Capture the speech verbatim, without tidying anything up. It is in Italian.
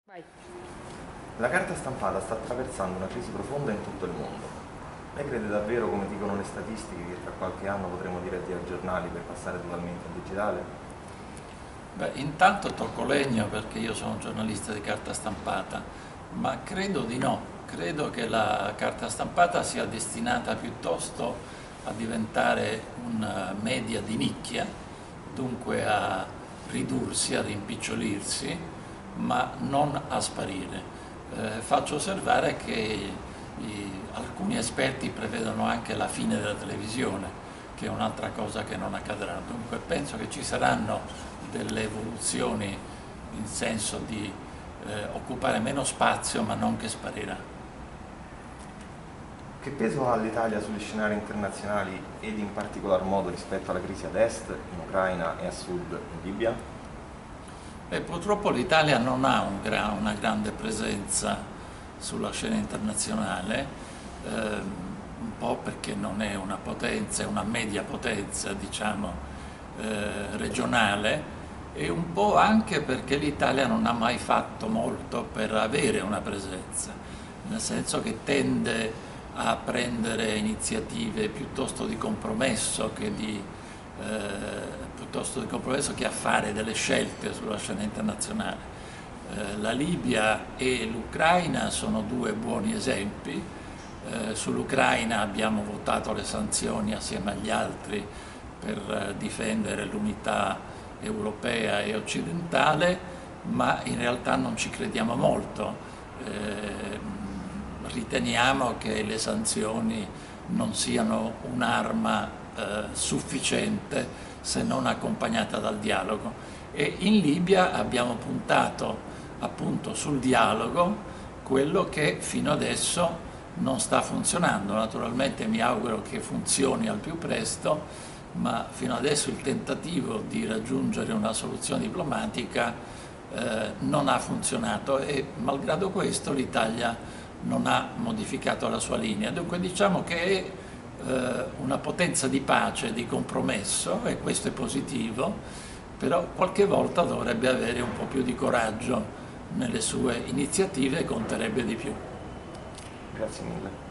Vai. La carta stampata sta attraversando una crisi profonda in tutto il mondo. Lei crede davvero, come dicono le statistiche, che tra qualche anno potremo diretti ai giornali per passare totalmente al digitale? Beh, intanto tocco legno perché io sono un giornalista di carta stampata, ma credo di no. Credo che la carta stampata sia destinata piuttosto a diventare un media di nicchia, dunque a ridursi, a rimpicciolirsi, ma non a sparire. Eh, faccio osservare che i- alcuni esperti prevedono anche la fine della televisione, che è un'altra cosa che non accadrà. Dunque penso che ci saranno delle evoluzioni in senso di eh, occupare meno spazio, ma non che sparirà. Che peso ha l'Italia sugli scenari internazionali ed in particolar modo rispetto alla crisi ad est, in Ucraina e a sud, in Libia? E purtroppo l'Italia non ha un gra- una grande presenza sulla scena internazionale, ehm, un po' perché non è una potenza, è una media potenza, diciamo, eh, regionale, e un po' anche perché l'Italia non ha mai fatto molto per avere una presenza, nel senso che tende a prendere iniziative piuttosto di compromesso che di eh, piuttosto di compromesso che a fare delle scelte sulla scena internazionale. Eh, la Libia e l'Ucraina sono due buoni esempi. Eh, sull'Ucraina abbiamo votato le sanzioni assieme agli altri per eh, difendere l'unità europea e occidentale, ma in realtà non ci crediamo molto. Eh, riteniamo che le sanzioni non siano un'arma eh, sufficiente se non accompagnata dal dialogo. E in Libia abbiamo puntato appunto sul dialogo, quello che fino adesso non sta funzionando. Naturalmente mi auguro che funzioni al più presto, ma fino adesso il tentativo di raggiungere una soluzione diplomatica eh, non ha funzionato e malgrado questo l'Italia non ha modificato la sua linea. Dunque diciamo che è eh, una potenza di pace, di compromesso, e questo è positivo, però qualche volta dovrebbe avere un po' più di coraggio nelle sue iniziative e conterebbe di più. Grazie mille.